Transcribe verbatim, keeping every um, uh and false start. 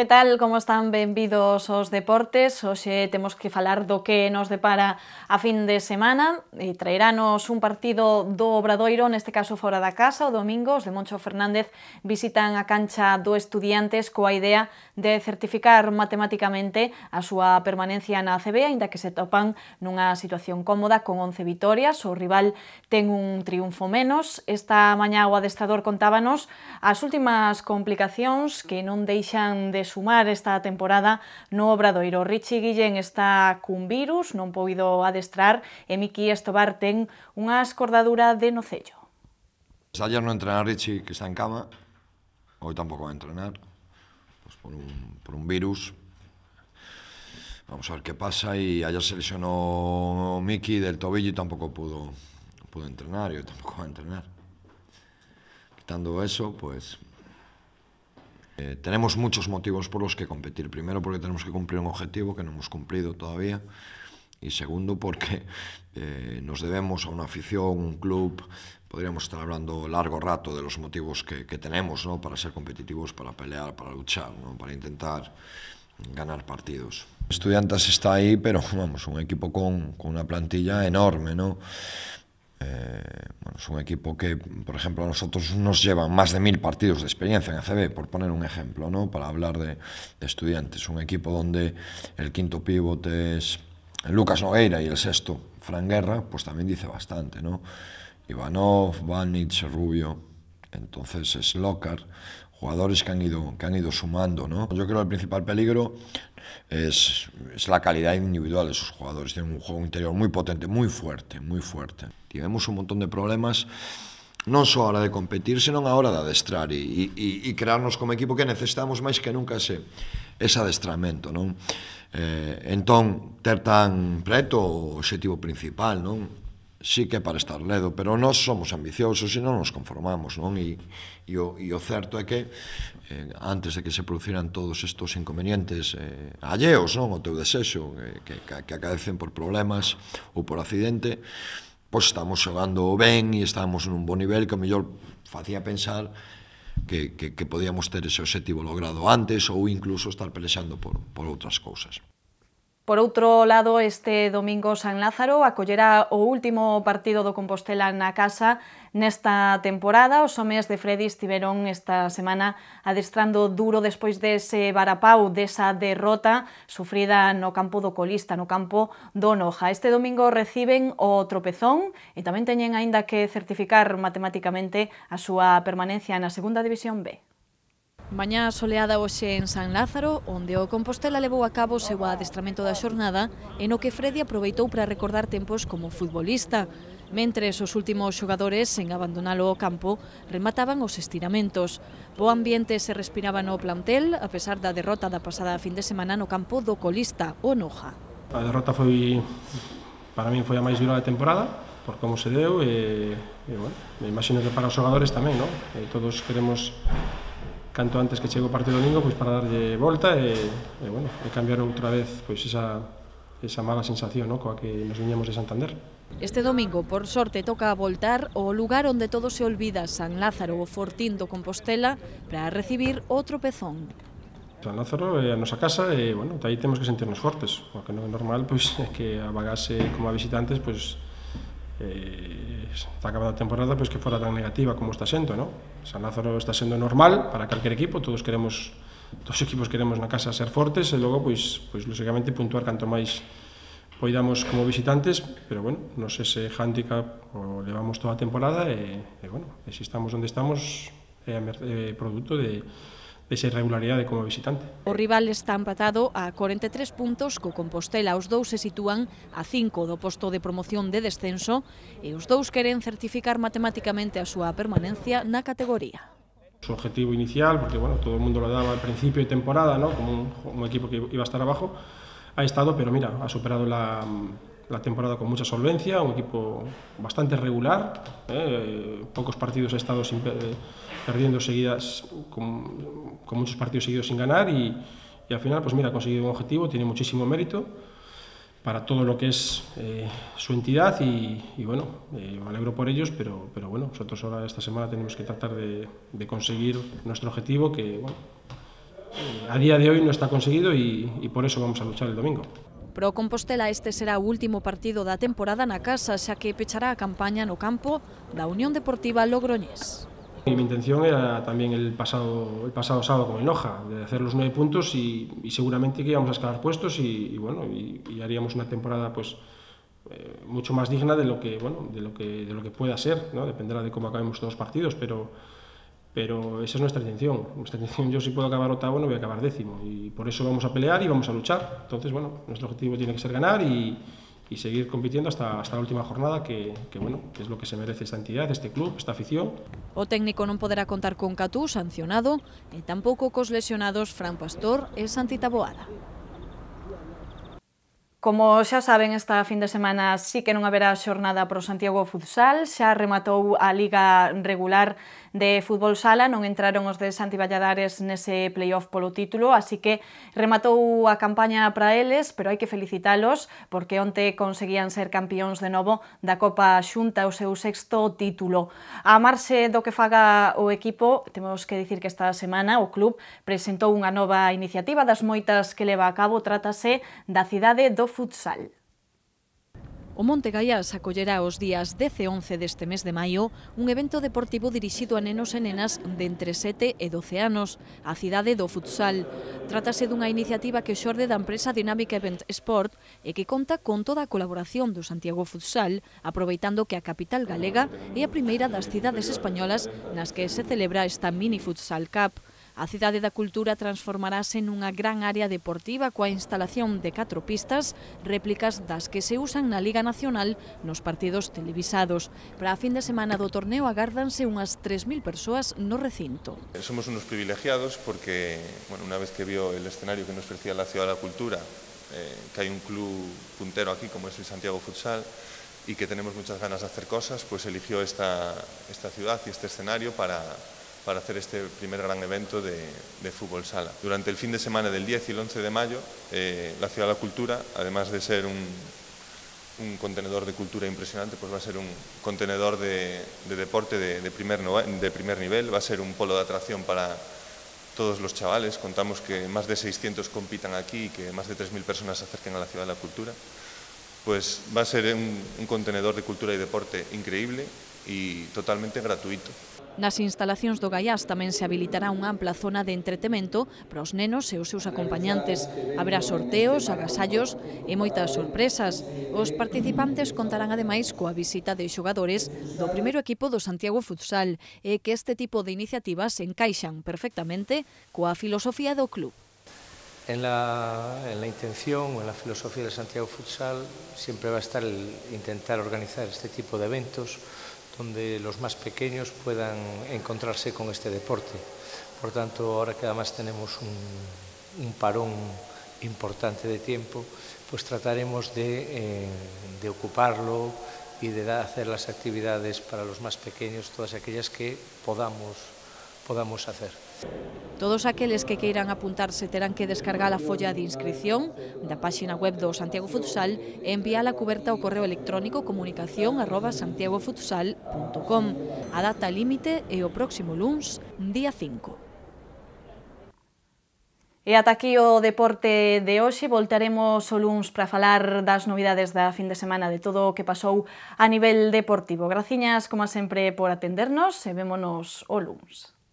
Que tal? Como están? Benvidos aos deportes. Hoxe temos que falar do que nos depara a fin de semana e traeranos un partido do Obradoiro, neste caso fora da casa, o domingo. Os de Moncho Fernández visitan a cancha do Estudiantes coa idea de certificar matemáticamente a súa permanencia na A C B, aínda que se topan nunha situación cómoda con once vitorias. O rival ten un triunfo menos. Esta mañá o adestrador contábanos as últimas complicacións que non deixan de sumar esta temporada no Obradoiro. Richie Guillén está cun virus, non poido adestrar, e Miki Estobar ten unha escordadura de nocello. Ayer no entrenar Richie, que está en cama, hoy tampouco va a entrenar, pues por un, por un virus. Vamos a ver qué pasa, y ayer se lesionó Miki del tobillo y tampoco pudo, pudo entrenar, y hoy tampoco va a entrenar. Quitando eso, pues eh, tenemos muchos motivos por los que competir. Primero, porque tenemos que cumplir un objetivo que no hemos cumplido todavía, y segundo, porque eh, nos debemos a una afición, un club. Podríamos estar hablando largo rato de los motivos que, que tenemos, ¿no?, para ser competitivos, para pelear, para luchar, ¿no?, para intentar ganar partidos. Estudiantes está ahí, pero vamos, un equipo con, con una plantilla enorme, ¿no? Eh, bueno, es un equipo que, por ejemplo, a nosotros nos llevan más de mil partidos de experiencia en A C B, por poner un ejemplo, ¿no?, para hablar de, de Estudiantes. Un equipo donde el quinto pivote es Lucas Nogueira y el sexto, Fran Guerra, pues también dice bastante, ¿no? Ivanov, Vanic, Rubio, entonces es Lócar, jugadores que han ido, que han ido sumando, ¿no? Yo creo que el principal peligro es, es la calidad individual de esos jugadores. Tienen un juego interior muy potente, muy fuerte, muy fuerte. Tenemos un montón de problemas, non só a hora de competir, senón a hora de adestrar e, e, e crearnos como equipo, que necesitamos máis que nunca ese, ese adestramento, non? Eh, entón, ter tan preto o objetivo principal, non? Sí que é para estar ledo, pero nós somos ambiciosos e non nos conformamos, non? E, e, o, e o certo é que eh, antes de que se produciran todos estes inconvenientes eh, alleos, non, o teu desexo, eh, que, que, que acadecen por problemas ou por accidente, pois estamos xogando ben e estamos nun bon nivel que o mellor facía pensar que, que, que podíamos ter ese objetivo logrado antes, ou incluso estar pelexando por, por outras cousas. Por outro lado, este domingo San Lázaro acollerá o último partido do Compostela na casa nesta temporada. Os homes de Freddy estiveron esta semana adestrando duro despois dese varapau, desa derrota sufrida no campo do colista, no campo do Noja. Este domingo reciben o Tropezón e tamén teñen aínda que certificar matemáticamente a súa permanencia na Segunda División B. Mañá soleada hoxe en San Lázaro, onde o Compostela levou a cabo o seu adestramento da xornada e no que Freddy aproveitou para recordar tempos como futbolista. Mentres os últimos xogadores, en abandonalo o campo, remataban os estiramentos. Bo ambiente se respiraba no plantel, a pesar da derrota da pasada fin de semana no campo do colista, o Noja. A derrota foi, para min, foi a máis dura da temporada, por como se deu, e, e bueno, me imagino que para os xogadores tamén, non? E todos queremos canto antes que chegue o partido domingo, pois para darlle volta e, e, bueno, e cambiar outra vez pois esa, esa mala sensación, no?, coa que nos viñamos de Santander. Este domingo, por sorte, toca voltar ao lugar onde todo se olvida, San Lázaro, o fortín do Compostela, para recibir o Tropezón. San Lázaro é a nosa casa e, bueno, aí temos que sentirnos fortes, o que non é normal, pois, é que a bagase como a visitantes, pois, eh, está acabada a temporada, pois, que fora tan negativa como está sendo, no? San Lázaro está sendo normal para calquer equipo, todos queremos, todos os equipos queremos na casa ser fortes e logo, pois, pois lógicamente, puntuar canto máis poidamos como visitantes, pero, bueno, nos ese handicap o levamos toda a temporada e, e bueno, e se estamos onde estamos é, é produto de desa irregularidade como visitante. O rival está empatado a corenta e tres puntos co Compostela. Os dous se sitúan a cinco do posto de promoción de descenso e os dous queren certificar matemáticamente a súa permanencia na categoría. Su objetivo inicial, porque bueno, todo o mundo lo daba al principio de temporada, ¿no?, como un, un equipo que iba a estar abajo, ha estado, pero mira, ha superado la, la temporada con mucha solvencia, un equipo bastante regular, eh, pocos partidos ha estado sin, eh, perdiendo seguidas, con, con muchos partidos seguidos sin ganar y, y al final, pues mira, ha conseguido un objetivo, tiene muchísimo mérito para todo lo que es eh, su entidad y, y bueno, eh, me alegro por ellos, pero, pero bueno, nosotros ahora esta semana tenemos que tratar de, de conseguir nuestro objetivo, que bueno, eh, a día de hoy no está conseguido y, y por eso vamos a luchar el domingo. Pro Compostela este será o último partido da temporada na casa, xa que pechará a campaña no campo da Unión Deportiva Logroñés. Y mi intención era también el pasado, el pasado sábado con el Noja, de hacer los nueve puntos y, y seguramente que íbamos a escalar puestos y, y bueno, y, y haríamos una temporada pues eh, mucho más digna de lo que bueno, de lo que de lo que pueda ser, ¿no? Dependerá de cómo acabemos todos los partidos, pero pero esa es nuestra intención. Nuestra intención, yo si puedo acabar octavo no voy a acabar décimo y por eso vamos a pelear y vamos a luchar. Entonces, bueno, nuestro objetivo tiene que ser ganar y, y seguir compitiendo hasta, hasta la última jornada, que, que, bueno, que es lo que se merece esta entidad, este club, esta afición. O técnico non poderá contar con Catú, sancionado, e tampouco cos lesionados Fran Pastor e Santi Taboada. Como xa saben, esta fin de semana sí que non haberá xornada pro Santiago Futsal, xa rematou a Liga Regular de Fútbol Sala, non entraron os de Santi Valladares nese playoff polo título, así que rematou a campaña para eles, pero hai que felicitalos porque onte conseguían ser campións de novo da Copa Xunta, o seu sexto título. A marxe do que faga o equipo, temos que dicir que esta semana o club presentou unha nova iniciativa das moitas que leva a cabo, trátase da cidade do futsal. O Monte Gaiás acollerá os días dez e once deste mes de maio un evento deportivo dirixido a nenos e nenas de entre sete e doce anos, a cidade do futsal. Trátase dunha iniciativa que xorde da empresa Dynamic Event Sport e que conta con toda a colaboración do Santiago Futsal, aproveitando que a capital galega é a primeira das cidades españolas nas que se celebra esta Mini Futsal Cup. A Cidade da Cultura transformarase nunha gran área deportiva coa instalación de catro pistas, réplicas das que se usan na Liga Nacional nos partidos televisados. Para a fin de semana do torneo agárdanse unhas tres mil persoas no recinto. Somos unos privilegiados porque, bueno, una vez que vio el escenario que nos ofrecía la Ciudad de la Cultura, eh, que hay un club puntero aquí como es el Santiago Futsal y que tenemos muchas ganas de hacer cosas, pues eligió esta, esta ciudad y este escenario para... para hacer este primer gran evento de, de fútbol sala. Durante el fin de semana del diez y el once de mayo, eh, la Ciudad de la Cultura, además de ser un, un contenedor de cultura impresionante, pues va a ser un contenedor de, de deporte de, de, primer no, de primer nivel, va a ser un polo de atracción para todos los chavales. Contamos que más de seiscientos compitan aquí y que más de tres mil personas se acerquen a la Ciudad de la Cultura. Pues va a ser un, un contenedor de cultura y deporte increíble y totalmente gratuito. Nas instalacións do Gaiás tamén se habilitará unha ampla zona de entretemento para os nenos e os seus acompañantes. Haberá sorteos, agasallos e moitas sorpresas. Os participantes contarán ademais coa visita de xogadores do primeiro equipo do Santiago Futsal e que este tipo de iniciativas se encaixan perfectamente coa filosofía do club. En la, en la intención o en la filosofía del Santiago Futsal siempre va a estar el intentar organizar este tipo de eventos donde los más pequeños puedan encontrarse con este deporte. Por tanto, ahora que además tenemos un, un parón importante de tiempo, pues trataremos de, eh, de ocuparlo y de hacer las actividades para los más pequeños, todas aquellas que podamos, podamos hacer. Todos aqueles que queiran apuntarse terán que descargar a folla de inscripción da páxina web do Santiago Futsal e enviar a cuberta ao correo electrónico comunicación arroba santiagofutsal punto com. A data límite é o próximo luns, día cinco. E ata aquí o deporte de hoxe. Voltaremos o luns para falar das novidades da fin de semana, de todo o que pasou a nivel deportivo. Graciñas, como sempre, por atendernos e vémonos o luns.